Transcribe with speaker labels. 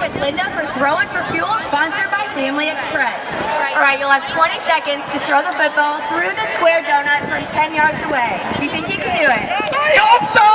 Speaker 1: with Linda for Throwin for Fuel, sponsored by Family Express. All right, you'll have 20 seconds to throw the football through the square donut from 10 yards away. Do you think you can do it?
Speaker 2: I hope so!